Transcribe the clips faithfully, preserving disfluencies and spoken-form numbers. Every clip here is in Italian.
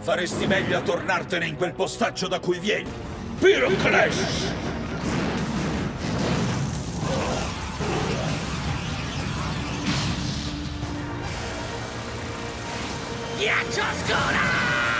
Faresti meglio a tornartene in quel postaccio da cui vieni. Pyroclash! Ghiaccio scuro!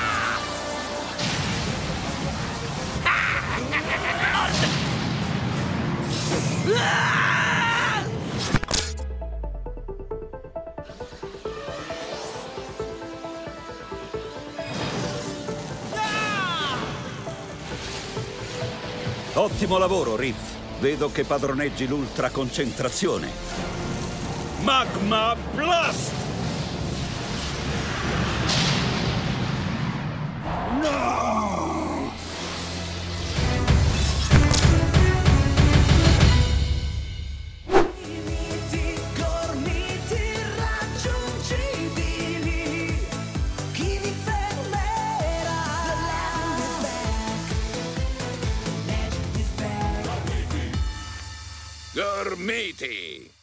Ottimo lavoro, Riff. Vedo che padroneggi l'ultra concentrazione. Magma Blast! No! Limiti, gormiti irraggiungibili. Chi vi fermerà? The land is back. Legend is back. Gormiti!